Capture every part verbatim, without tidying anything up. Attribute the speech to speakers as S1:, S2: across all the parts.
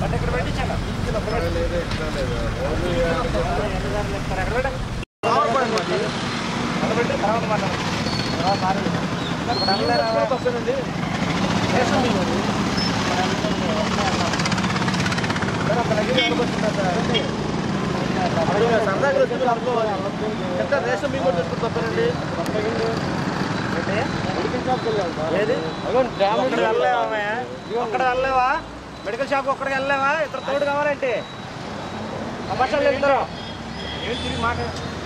S1: అంటే ఇక్కడ పెట్టించాను పెట్టి తర్వాత మాట్లాడండి సరదాగా వచ్చి అనుకోవాలి ఎంత రేషన్ బియ్యం కూడా తెచ్చుకుని తప్పనండి ఏది ఒక్కడ వెళ్ళలేవా మెడికల్ షాప్ ఒక్కడికి వెళ్ళలేవా ఇద్దరు తోడు కావాలంటే అవసరం ఇద్దరు ఏం తిరిగి మాట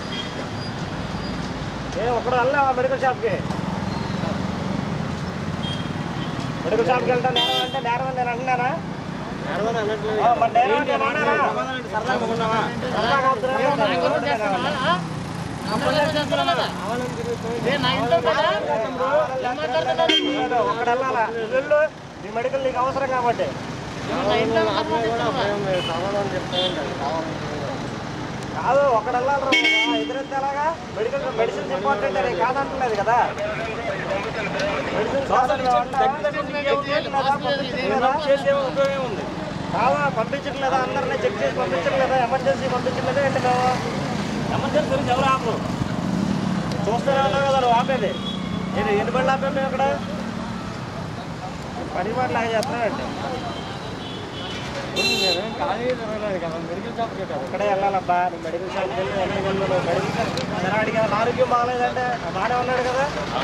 S1: ఏ ఒక్కడ వెళ్ళలేవా మెడికల్ షాప్కి మెడికల్ షాప్కి వెళ్తా నేరం అంటే నేరం అని నేను అంటున్నానా ఒక్కడెళ్ళాలా ఇల్లు నీ మెడికల్ నీకు అవసరం కాబట్టి కాదు ఒక్కడెళ్ళాలి ఎదురెత్తే ఎలాగా మెడికల్ మెడిసిన్స్ ఇంపార్టెంట్ అని కాదంటలేదు కదా మెడిసిన్స్ చేసే ఉపయోగం ఉంది కాదా పంపించట్లేదా అందరినీ చెక్ చేసి పంపించట్లేదా ఎమర్జెన్సీ పంపించట్లేదా ఏంటి మేము ఎమర్జెన్సీ గురించి ఎవరు ఆపరు చూస్తూనే ఉన్నావు కదా నువ్వు ఆపేది నేను ఎన్ని బండ్లు ఆపాము మేము అక్కడ పని బండ్లు లాగా చేస్తున్నామండి ఇక్కడే వెళ్ళాలబ్బా నువ్వు మెడికల్ షాప్కి వెళ్ళి ఎన్ని వెళ్ళి నువ్వు మెడికల్ షాప్ అడిగా ఆరోగ్యం బాగాలేదంటే బాగానే ఉన్నాడు కదా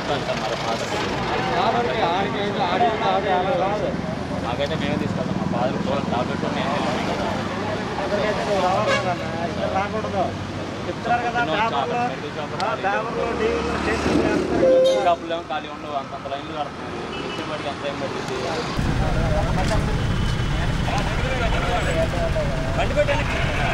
S2: నాకైతే మేమే తీసుకెళ్తాం మా ఫాదర్ టాబ్లెట్
S1: అక్కడికైతే నువ్వు రావాలన్నా ఇక్కడ రాకూడదు చెప్తున్నారు కదా పేపర్లో పేపర్లో టీవీలో చేసి
S2: షాపులు ఏమో ఖాళీ ఉండవు అంతంత లైన్లు కడుతున్నాయి నిత్యం బట్టి అంత ఏం పట్టింది
S1: బండి పెట్టండి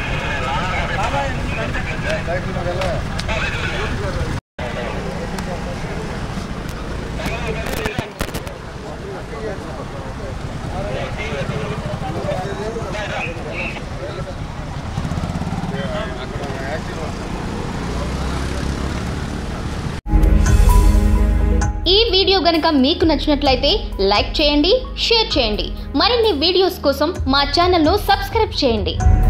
S3: ఈ వీడియో గనుక మీకు నచ్చినట్లయితే లైక్ చేయండి, షేర్ చేయండి. మరిన్ని వీడియోస్ కోసం మా ఛానల్ను సబ్స్క్రైబ్ చేయండి.